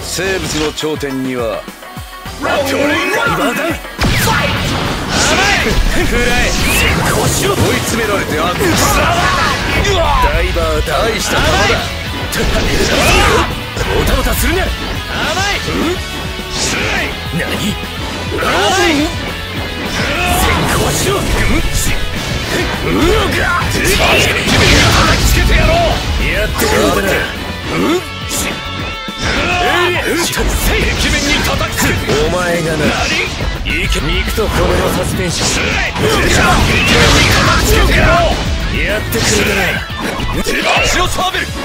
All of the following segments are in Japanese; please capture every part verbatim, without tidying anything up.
生物の頂点にはダイバーだ。食らえ。先行しろ。追い詰められてあんの。ダイバーだ。大した球だ。オタオタするな。甘い。何？甘い。先行しろ。うわが。君が叩きつけてやろう。やってくれたな。駅面に叩きつけて。お前がな。肉と骨のサスペンション。やってくれたな。足をサーベル。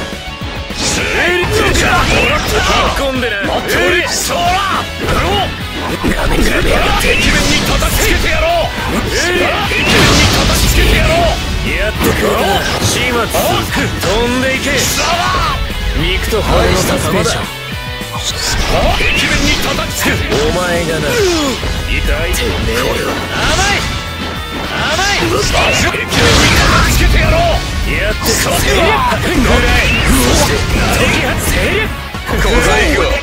引っ込んでな。待っておれ。そら。なめなめやがって。駅面に叩きつけてやろう。駅面に叩きつけてやろう。やってくれたな。始末飛んでいけ。肉と骨のサスペンション。駅面に叩きつける。お前がな。痛いてめえ。これは甘い甘い。駅面に叩きつけてやろう。やってくれ。ぐらい。そして時発精力。小細工。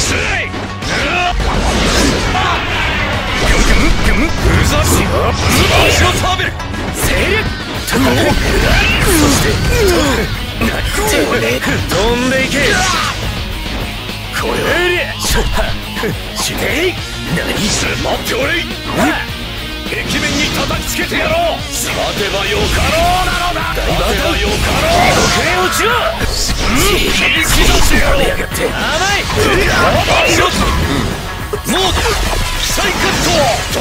ぐむぐむうるさし。足をサーベル。精力。そして飛んでいけ。これはしねえ。何？待っておれ。駅面に叩きつけてやろう。待てばよかろうなのだ。待てばよかろう。遅れ落ちろ。切り刻んでやろう。甘い。もうサイカット。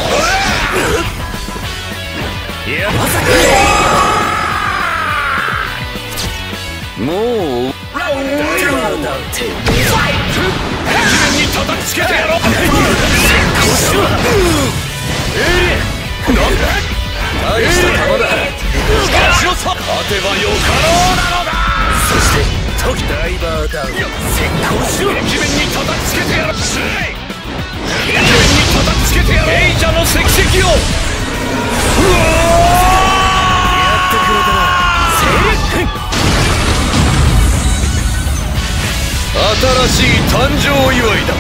いやまさか。もうダイバーだって。駅面に叩きつけてやろう。大した球だ。足をさ勝てばよかろうなのだ。そして時ダイバーダウン。先行しろ。駅面に叩きつけてやろう。駅面に叩きつけてやろう。エイジャの石石を。うわやってくれたな。精力。新しい誕生祝いだ。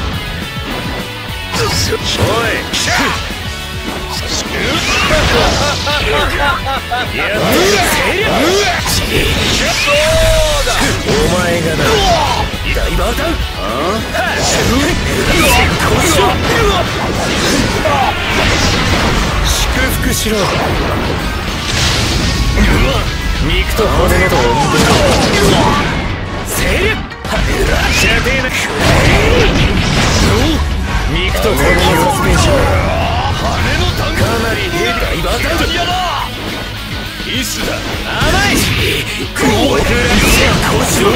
おいキャッ。お前がな。ダイバーダウン。祝福しろ。肉と骨のと精力。射程な肉と骨のサスペンション。かなりヘビダイバーダウンだ。イスだ。甘い。こうやって先行しろ。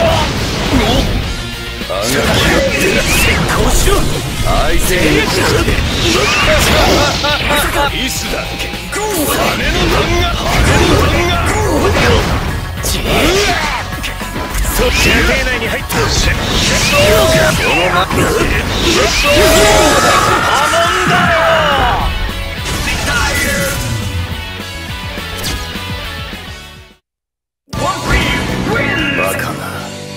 あがきよって先行しろ。相手にイスだ。羽の弾が羽の弾が射程内に入ってる。そのまま破門だよ。バカな。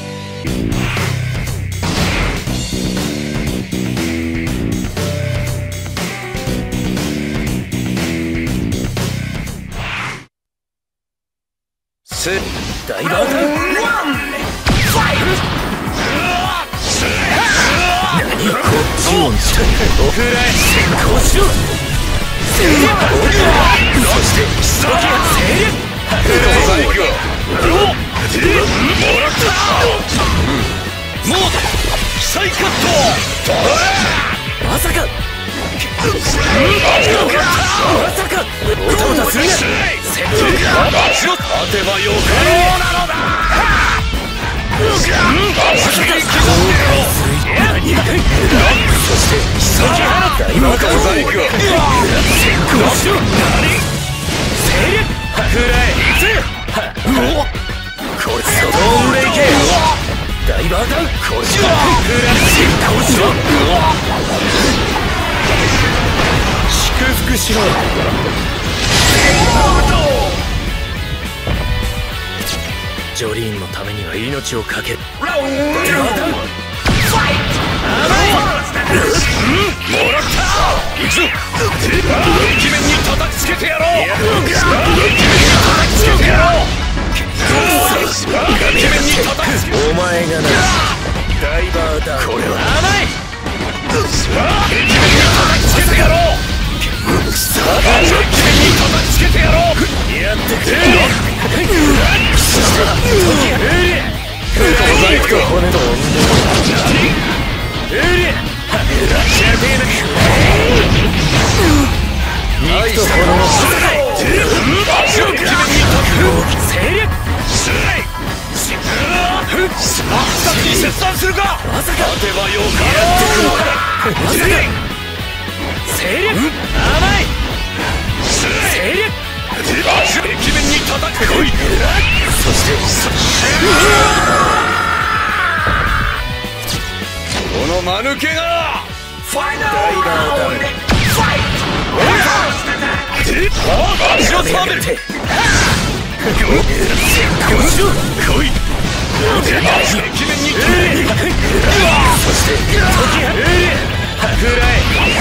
せダイバーダウン。何こっちをしたい。おくらい先行しろ。精力。そして時が精力。最後もらった。もうサイカット。まさかまさかおたおたするな。勝てばよかろうなのだ。そして先払った今から細工を先行しろ。精力くらえ。これ飛んでいけ。ダイバーダウン。これくらえ先行しろ。祝福しろ。ジョリーンのためには命を懸ける。ダイバーダウン。 もらった。行くぞ。壁面に叩きつけてやろう。壁面に叩きつけてやろう。壁面に叩きつけて。お前がなダイバーだ。これは甘い。壁面に叩きつけてやろう。さあ壁面に叩きつけてやろう。やってくれ。小細工と骨と何肉と骨の足を決めに立つ精力二つに切断するか。まさか勝てばよかろう。精力甘い精力足を壁面に叩く。こい。そしてこの間抜けがファイナルラウンドファイト。足を触る。来い。壁面に飛べ。そして時はくらえ。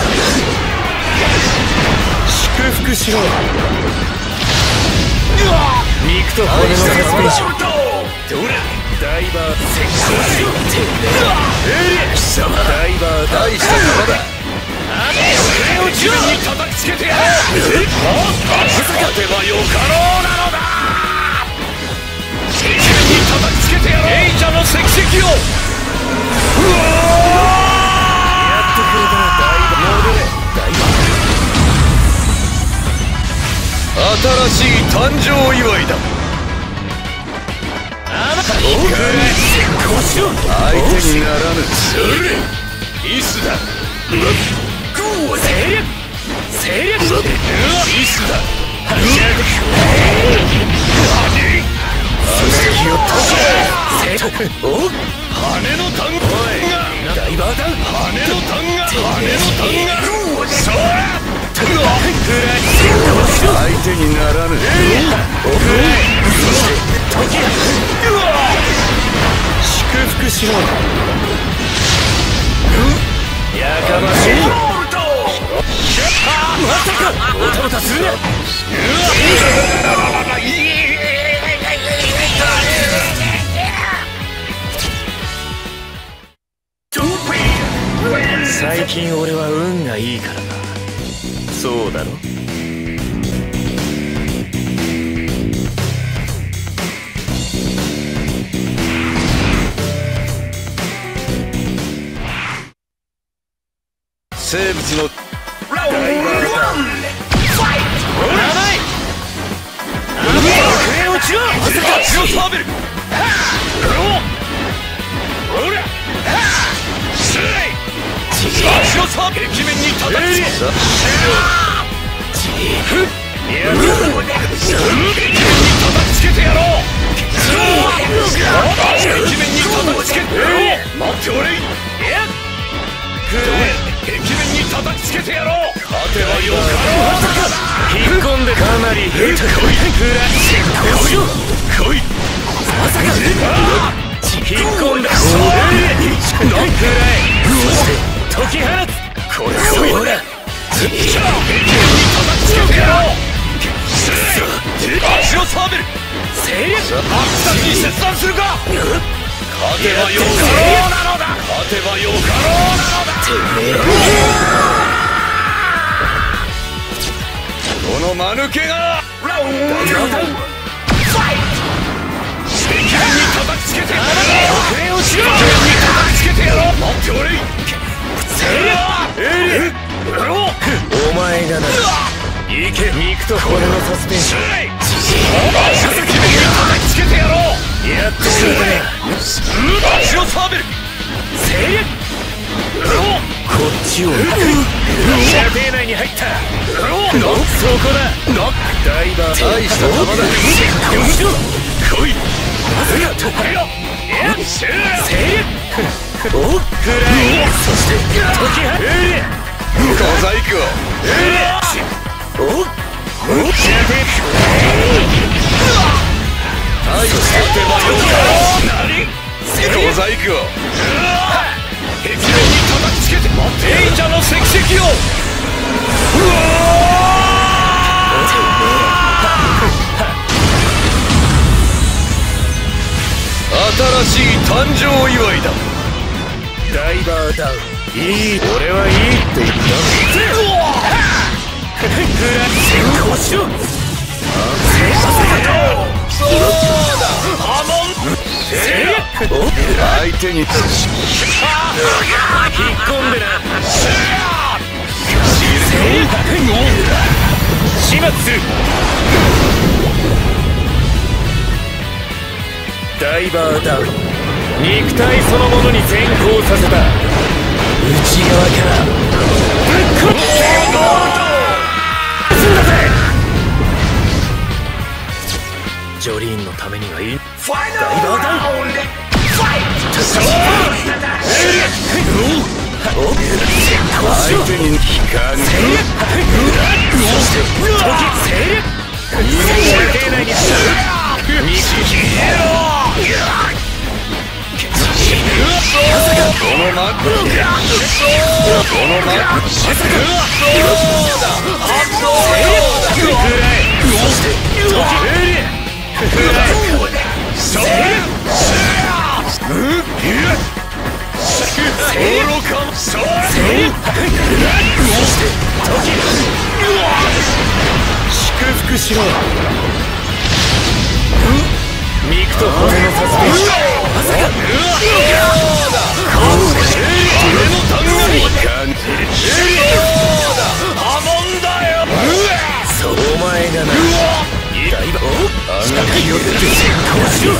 祝福しろ。肉と骨のサスペンション。どれダイバー石膏しろ。貴様ダイバー大した玉だ。壁を地面に叩きつけてやる。勝てばよかろうなのだ。壁面に叩きつけてやろう。賢者の石石を。うわやってくれたらダイバー戻れ。ダイバー新しい誕生祝いだ。相手にならぬ。それイスだ。精力精力イスだ。そして気を閉じろ。お羽の弾がダイバーだ。羽の弾が羽の弾がそら相手にならぬ。おくらい。そして時祝福しろ。やかましい。まさかおたおたするな。最近俺は運がいいからな。そうだろ。生物のダイバーだ。足をサーベル。足をサーベル。壁面に叩きつけ。壁面に叩きつけてやろう。壁面に叩きつけてやろう。待っておれ。壁面に叩きつけてやろう。勝てばよかろう。引っ込んでかなり減った。来い。来い。まさか引っ込んだ。それノックライ。そして解き放つ。これそうだ。壁面に叩きつけてやろう。足をサーベル。精力真っ先に切断するか。勝てばよかろうなのだ。勝てばよかろうなのだ。この間抜けがラウンドファイト。壁面に叩きつけてやろう。壁面に叩きつけてやろう。待っておれ。お前がな。行け。肉と骨のサスペンション。壁面に叩きつけてやろう。やってくれ。足をサーベル。精力こっちを射程内に入った。そこだ。ダイバー大した玉だ。来い。精力おっくらい。そして解き放つ。小細工おっおっ大した手間よかろう。何小細工壁面に叩きつけて。ま聖者の石石を。うわ新しい誕生祝いだ。ダイバーダウン。いい、俺はいいって言ったの。グラ先行しろ。そうだ。ハモン。相手に引っ込んでな。始末する。ダイバーダウン。肉体そのものに先行させた。内側からぶっ殺すんだぜ。ジョリーンのためにはいい。ダイバーダウン。ファイト。相手に引かぬ。そして時制略。射程内にする。見切れろ。まさかこのマックこのマックまさかそうだそうだくらえ。そして時くらえ。そううん愚かもそうそして時祝福しろ。肉と骨のサスペンション。まさかそうだ俺の弾丸に感じる。そうだハモンだよ。そうお前がなダイバー暗記を出て先行しろ。